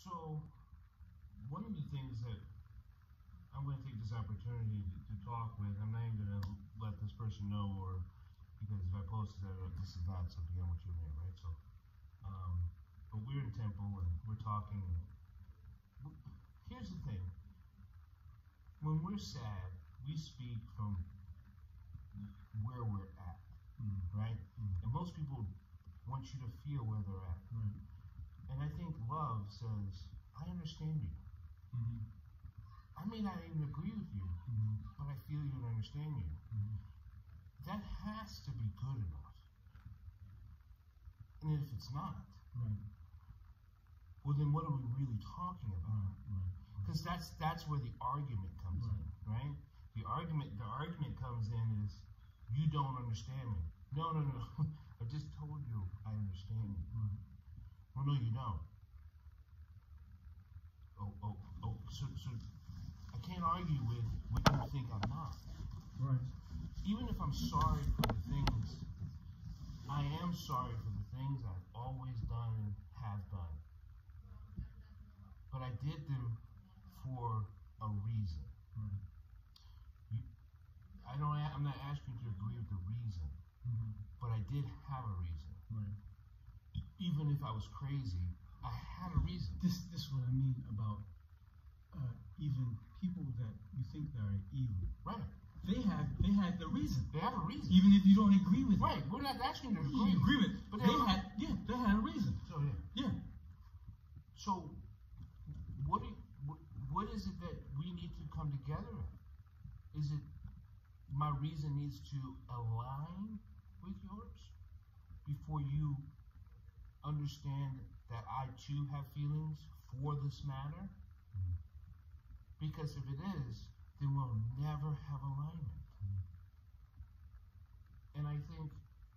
So, one of the things that I'm going to take this opportunity to talk with, I'm not even going to let this person know, or because if I post this is not something I want you to hear, right? So, but we're in Temple and we're talking. Here's the thing: when we're sad, we speak from where we're at, right? And most people want you to feel where they're at. And I think love says, I understand you. I may not even agree with you, but I feel you and understand you. That has to be good enough. And if it's not, well then what are we really talking about? Because that's where the argument comes in, right? The argument comes in is, you don't understand me. No. I just told you I understand you. Well, no, you don't. So I can't argue with what you think I'm not. Right. Even if I'm sorry for the things, I am sorry for the things I've always done and have done. But I did them for a reason. I'm not asking you to agree with the reason, but I did have a reason. Even if I was crazy, I had a reason. This is what I mean about even people that you think that are evil. Right. They had the reason. They have a reason. Even if you don't agree with it. Right. We're not asking you to agree with it. But they had a reason. So yeah. So what is it that we need to come together at? Is it my reason needs to align with yours before you understand that I too have feelings for this matter? Because if it is, then we'll never have alignment. And I think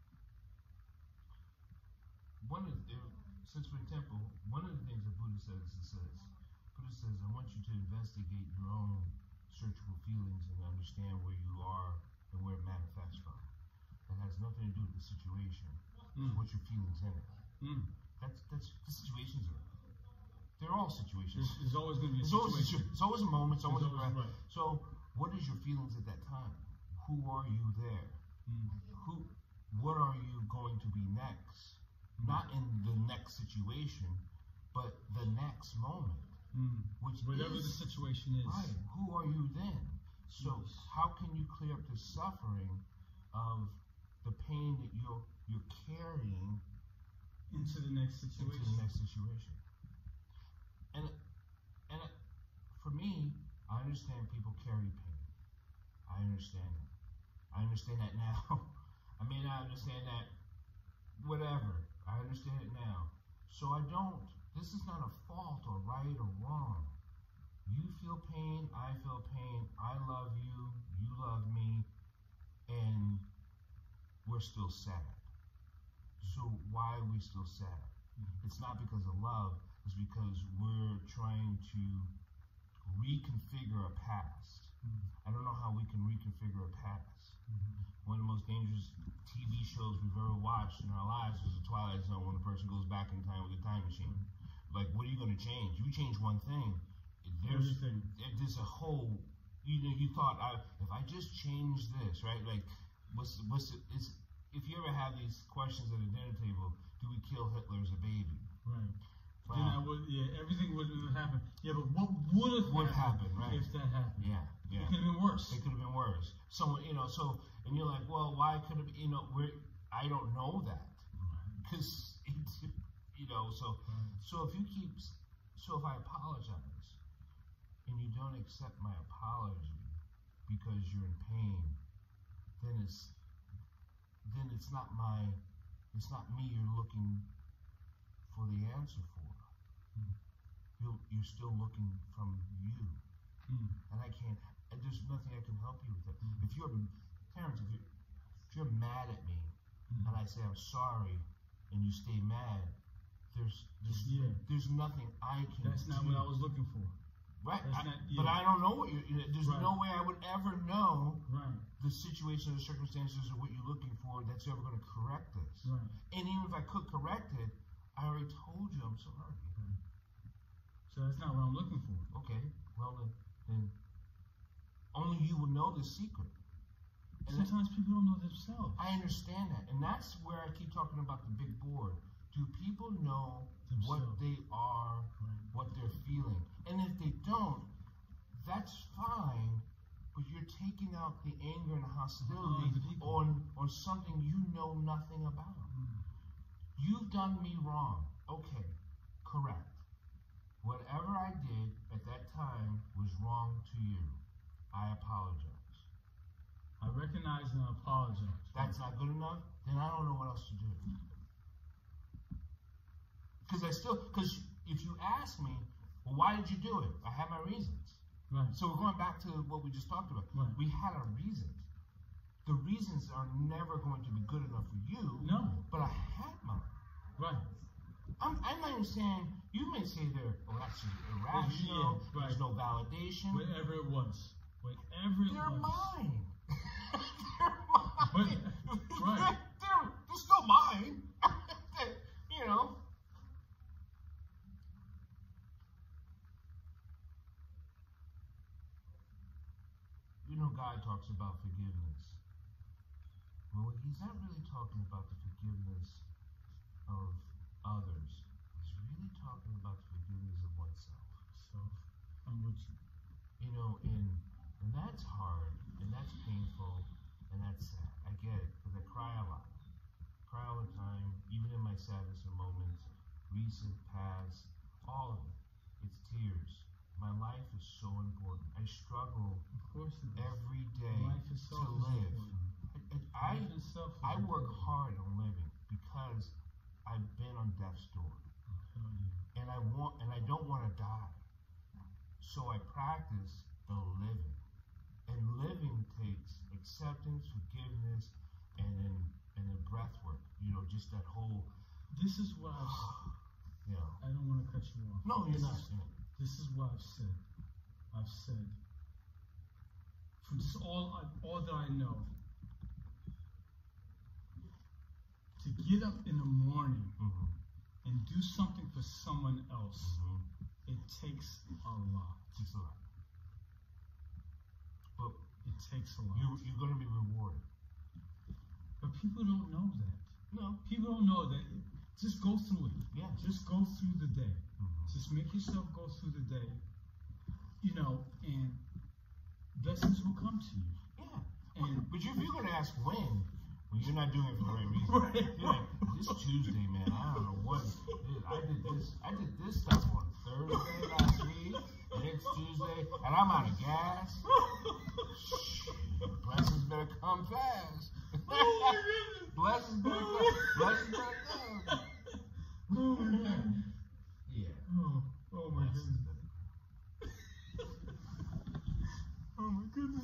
since we're in Temple, one of the things that Buddha says, I want you to investigate your own searchable feelings and understand where you are and where it manifests from. That has nothing to do with the situation. It's what your feelings in it. That's the situations are. They're all situations. There's always going to be a situation. It's always a moment. It's always a breath. Right. So, what is your feelings at that time? Who are you there? What are you going to be next? Not in the next situation, but the next moment. Whatever the situation is. Right. Who are you then? So, how can you clear up the suffering of the pain that you're carrying into the next situation? And for me, I understand people carry pain. I understand it. I understand that now. I may not understand that, whatever. I understand it now. So this is not a fault or right or wrong. You feel pain, I feel pain, I love you, you love me, and we're still sad. So why are we still sad? It's not because of love. It's because we're trying to reconfigure a past. I don't know how we can reconfigure a past. One of the most dangerous TV shows we've ever watched in our lives was The Twilight Zone, when a person goes back in time with a time machine. Like, what are you going to change? You change one thing, there's a whole, you thought, if I just change this, right? Like, if you ever have these questions at a dinner table, do we kill Hitler as a baby? Right. Wow. Then everything would have happened. Yeah, but what would have happened right? If that happened? Yeah. It could have been worse. It could have been worse. Someone, and you're like, well, why could it be, I don't know that. Because, so if I apologize and you don't accept my apology because you're in pain, then it's not me you're looking for the answer for. You're still looking from you. And there's nothing I can help you with that. If you're mad at me and I say I'm sorry and you stay mad, there's nothing I can do. That's not what I was looking for. Right. But I don't know there's no way I would ever know the situation or the circumstances or what you're looking for that's ever going to correct this. And even if I could correct it, I already told you I'm sorry. So that's not what I'm looking for. Okay, well then only you will know the secret. And sometimes people don't know themselves. I understand that, and that's where I keep talking about the big board. Do people know themselves, what they are, right, what they're feeling? And if they don't, that's fine, but you're taking out the anger and hostility on something you know nothing about. You've done me wrong. Okay, correct. Whatever I did at that time was wrong to you. I apologize. I recognize and I apologize. That's not good enough? Then I don't know what else to do. Because if you ask me, well, why did you do it? I had my reasons. Right. So we're going back to what we just talked about. Right. We had our reasons. The reasons are never going to be good enough for you. No. But I had mine. Right. I'm not even saying, you may say they're actually irrational, right, there's no validation. Whatever it was. Whatever it they're was. Mine. They're mine. Right. They're still mine. You know. You know, God talks about forgiveness. Well, he's not really talking about the forgiveness of others. He's really talking about the forgiveness of oneself. I'm with you. You know, and that's hard, and that's painful, and that's sad. I get it, because I cry a lot. Cry all the time, even in my saddest of moments, recent, past, all of it. It's tears. My life is so important. I struggle every day to live. I work hard on living because I've been on death's door, and I don't want to die. So I practice the living, and living takes acceptance, forgiveness, and then breath work. You know, just that whole. This is what I've said. Yeah. I don't want to cut you off. No, you're not. This is what I've said. I've said, from just all that I know, to get up in the morning and do something for someone else, it takes a lot. It takes a lot. But it takes a lot. You're going to be rewarded. But people don't know that. No. People don't know that. Just go through it. Yeah. Just go through the day. Just make yourself go through the day. You know, and blessings will come to you. Yeah. But if you're going to ask when you're not doing it for the right reason. Right. You're like, this Tuesday, man, I don't know what it is. I did this stuff on Thursday last week, and it's Tuesday, and I'm out of gas. Blessings better come fast. Blessings better come. Blessings better come. Oh my God. Yeah. Oh my goodness. Oh my goodness.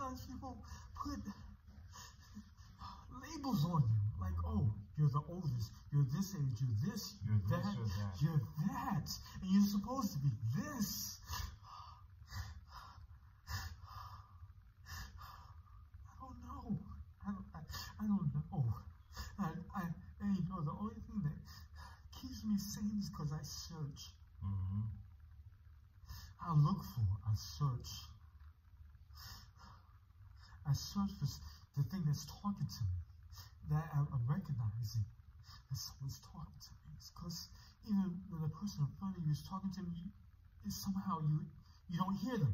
sometimes people put labels on you. Like, oh, you're the oldest, you're this age, you're this, you're that, you're that, and you're supposed to be this. I don't know. I don't know. And you know, the only thing that keeps me sane is because I search. I look for, I search. I search for the thing that's talking to me, that I'm recognizing that someone's talking to me. It's because even when the person in front of you is talking to me, somehow you don't hear them.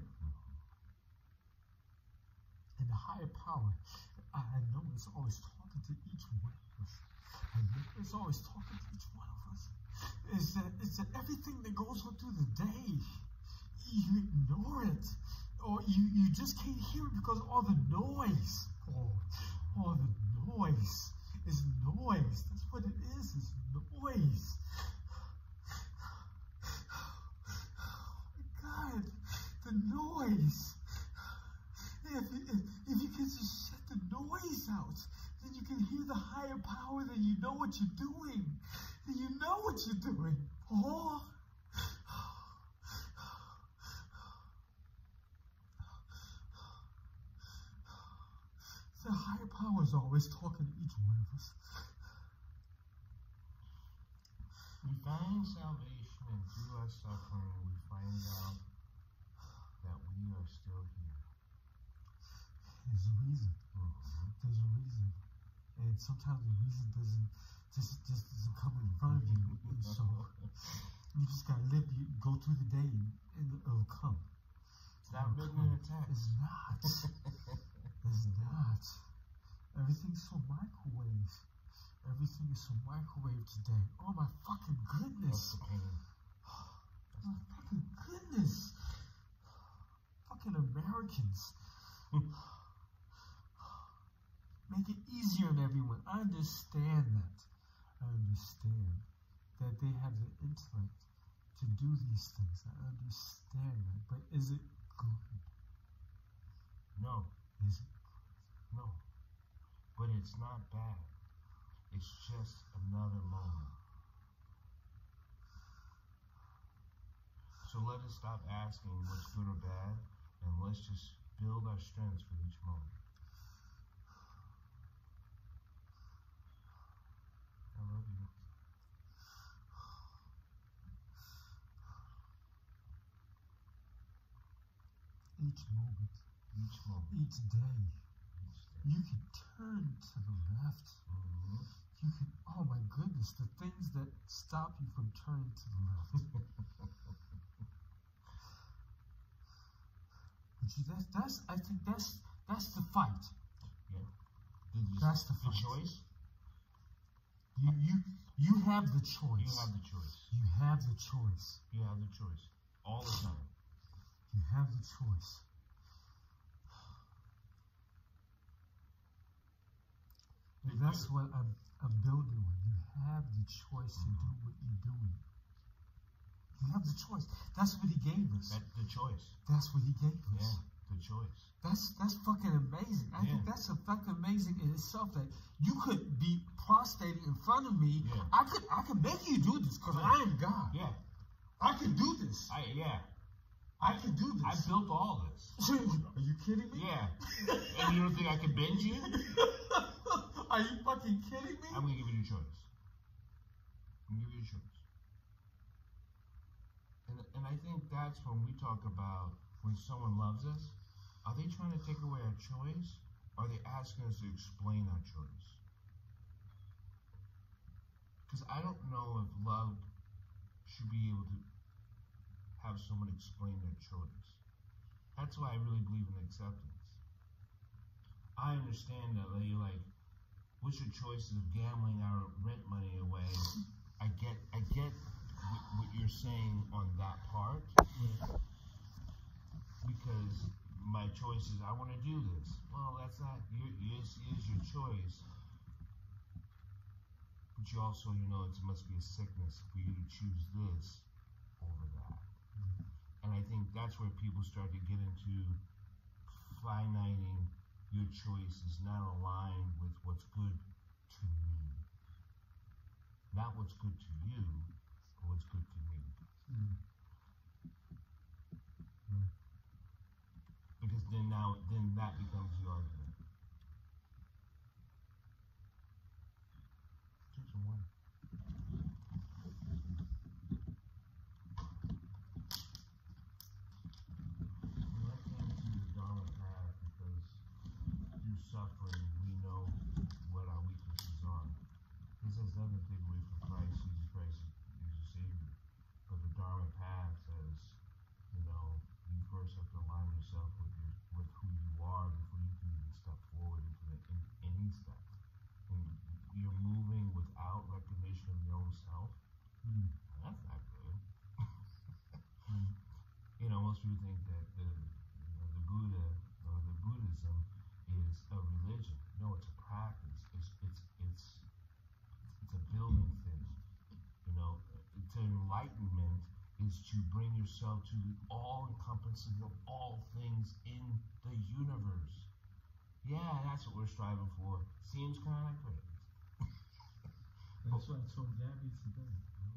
And the higher power, I know it's always talking to each one of us. I know it's always talking to each one of us. It's that everything that goes on through the day, you ignore it. Or you just can't hear it because all the noise. All the noise is noise. That's what it is noise. Oh my God, the noise. If you can just shut the noise out, then you can hear the higher power, then you know what you're doing. Then you know what you're doing. Oh. The higher power is always talking to each one of us. We find salvation, and through our suffering, we find out that we are still here. There's a reason. There's a reason. And sometimes the reason doesn't come in front of you. And so you just gotta live, you go through the day and it'll come. It's not written in a text. It's not. It's not. Everything's so microwave. Everything is so microwave today. Oh my fucking goodness. That's the pain. Oh my fucking goodness. Fucking Americans. Make it easier on everyone. I understand that. I understand that they have the intellect to do these things. I understand that. But is it good? No. Is it? No. But it's not bad. It's just another moment. So let us stop asking what's good or bad, and let's just build our strengths for each moment. I love you. Each moment. Each moment. Each day. You can turn to the left. You can, oh my goodness, the things that stop you from turning to the left. But I think that's the fight. Yeah. That's the fight. The choice? You have the choice. You have the choice. You have the choice. You have the choice. All the time. You have the choice. And that's what I'm building on. You have the choice to do what you're doing. You have the choice. That's what he gave us. The choice. That's what he gave us. Yeah, the choice. That's fucking amazing. I think that's a fucking amazing in itself that you could be prostrated in front of me. Yeah. I could make you do this because I am God. Yeah. I can do this. I can do this. I built all this. Are you kidding me? Yeah. And you don't think I could bend you? Are you fucking kidding me? I'm going to give you the choice. I'm going to give you the choice. And I think that's when we talk about when someone loves us, are they trying to take away our choice? Or are they asking us to explain our choice? Because I don't know if love should be able to have someone explain their choice. That's why I really believe in acceptance. I understand that you're like, what's your choices of gambling our rent money away? I get what you're saying on that part. Because my choice is I want to do this. Well, that's not is your choice. But you also, it must be a sickness for you to choose this over that. And I think that's where people start to get into finiting your choices, not aligned with what's good to me. Not what's good to you, but what's good to me. Because then that becomes the argument. Drink some water. When I came to the Dharma path, because through suffering we know what our weaknesses are. This has nothing to take away from Christ. Jesus Christ is your Savior. But the Dharma path says, you first have to align yourself with who you are before you can even step forward into any step. And you're moving without recognition of your own self. That's not good. Most people think that the Buddha or the Buddhism is a religion. No, it's a practice. It's a building thing. To enlightenment is to bring yourself to the all-encompassing of all things in the universe. Yeah, that's what we're striving for. Seems kind of crazy. That's what I told Gabby today.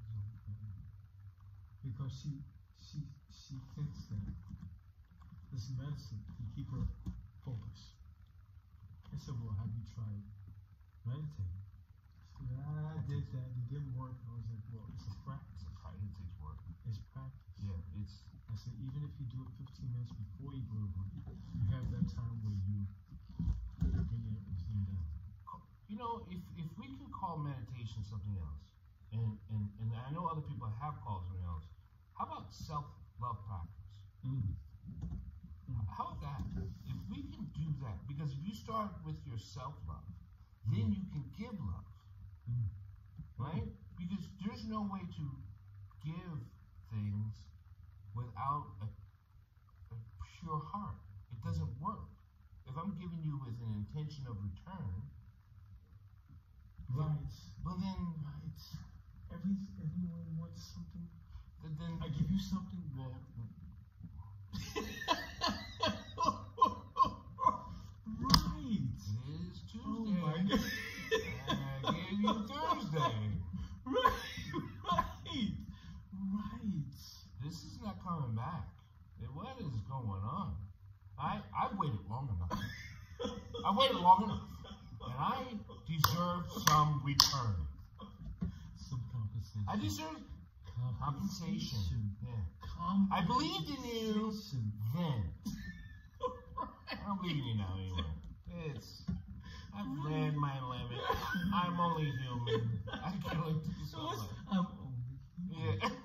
Because she thinks that this medicine can keep her focused. I said, well, have you tried meditating? She said, I did that. It didn't work. I was like, well, it's a practice. It takes work. It's practice. Yeah, I said, even if you do it 15 minutes before you go to work, you have that time where you bring everything down. If we can call meditation something else, and I know other people have called something else, how about self-love practice? How about that? If we can do that, because if you start with your self-love, then you can give love, right? Because there's no way to give things without a pure heart. It doesn't work. If I'm giving you with an intention of return, right? But then, right? Everyone wants something. Then I give you something. Well, right. It is Tuesday. Oh my God. I gave you Thursday. Right. This is not coming back. What is going on? I've waited long enough. I waited long enough. And I deserve some return. Some compensation. I deserve compensation. Yeah. I believed in you then. I don't believe in you now anymore. I've ran my limit. I'm only human. I can only do so much. I'm only human. Yeah.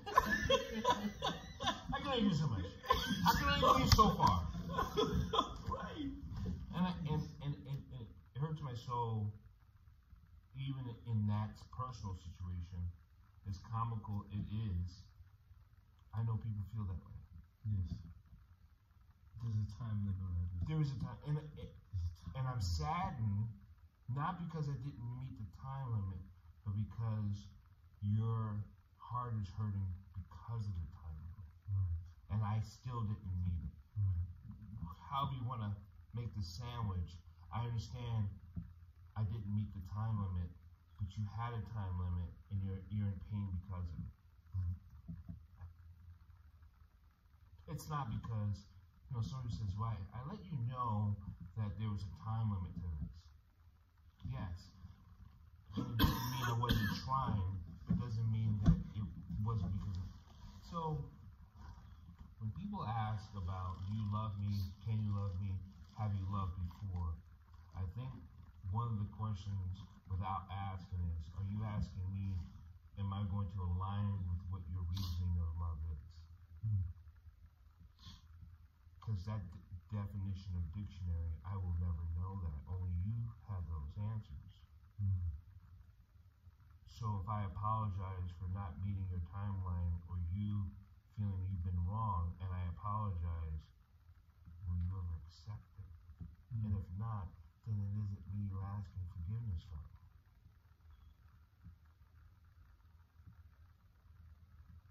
I can only do so much. I can only go so far. Right. And it hurts my soul, even in that personal situation, as comical it is. I know people feel that way. Yes. There's a time limit on everything. There is a time, and I'm saddened, not because I didn't meet the time limit, but because your heart is hurting because of the time limit. Right. And I still didn't meet it. Right. However you want to make the sandwich, I understand I didn't meet the time limit, but you had a time limit, and you're in pain because of it. Right. It's not because, somebody says, why? I let you know that there was a time limit to this. Yes. It doesn't mean I wasn't trying. It doesn't mean that it wasn't because of it. So, when people ask about, do you love me? Can you love me? Have you loved before? I think one of the questions without asking is, are you asking me, am I going to align with what your reasoning of love is? Because that definition of dictionary, I will never know that. Only you have those answers. So if I apologize for not meeting your timeline, or you feeling you've been wrong, and I apologize, will you ever accept it? And if not, then it isn't me you're asking forgiveness from.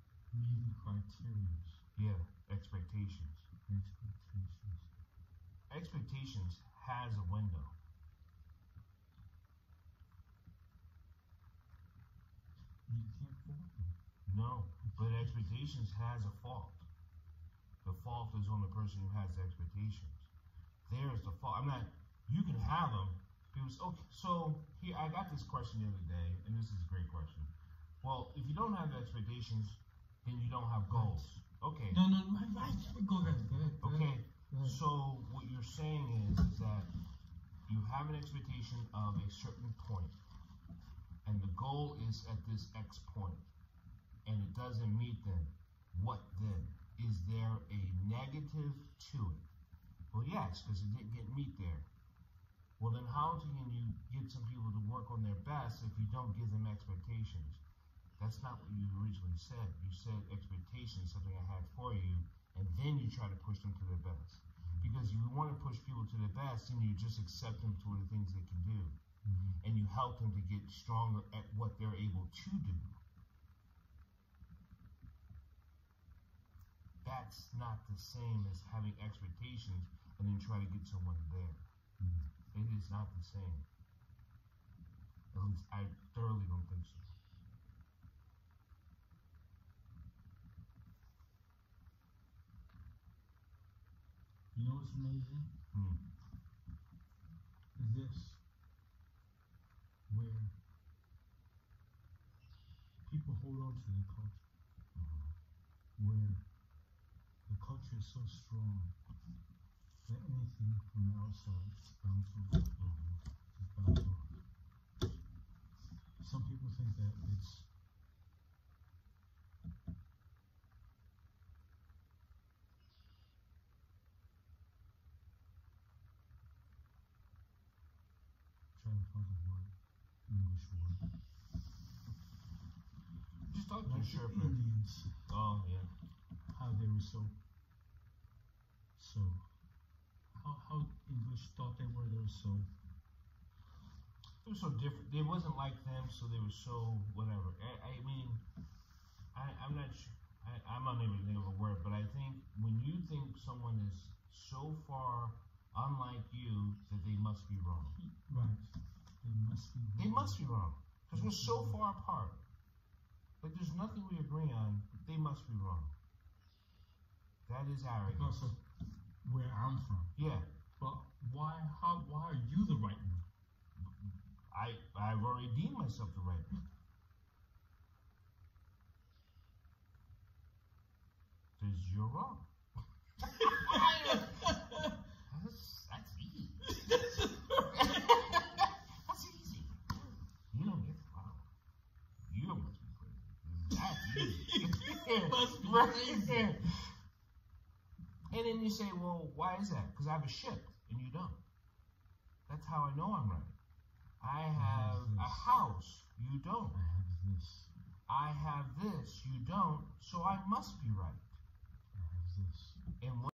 Meeting criteria. Yeah, expectations. expectations has a window. You can't fault them. No, but expectations has a fault. The fault is on the person who has the expectations. There's the fault. I'm not. You can have them. People say, okay, so here I got this question the other day, and this is a great question. Well, if you don't have the expectations, then you don't have goals. Okay. No, right. Go ahead. Okay. So what you're saying is that you have an expectation of a certain point, and the goal is at this X point, and it doesn't meet them. What then? Is there a negative to it? Well, yes, because it didn't meet there. Well, then how can you get some people to work on their best if you don't give them expectations? That's not what you originally said. You said expectations, something I had for you, and then you try to push them to their best. Because if you want to push people to their best, then you just accept them for the things they can do. And you help them to get stronger at what they're able to do. That's not the same as having expectations and then try to get someone there. It is not the same. At least I thoroughly don't think so. You know what's amazing? Is this where people hold on to their culture, where the culture is so strong that anything from the outside just bounces off. Some people think that it's trying to find a word, English word. Just talk to Like your the Indians. Oh, yeah. How they were so how English thought they were so different. They wasn't like them, so they were so whatever. I mean, I'm not sure. I'm not able to think of a word, but I think when you think someone is so far unlike you that they must be wrong. Right. They must be wrong. They must be wrong. Because we're so far apart. Like there's nothing we agree on, but they must be wrong. That is arrogance. Because of where I'm from. Yeah. But why are you the right one? I've already deemed myself the right one. Because you're wrong. That's easy. That's easy. You don't get wrong. You must be crazy. That's easy. Must be crazy. And then you say, well, why is that? Because I have a ship and you don't. That's how I know I'm right. I have a house, you don't. I have this. I have this, you don't, so I must be right. I have this. And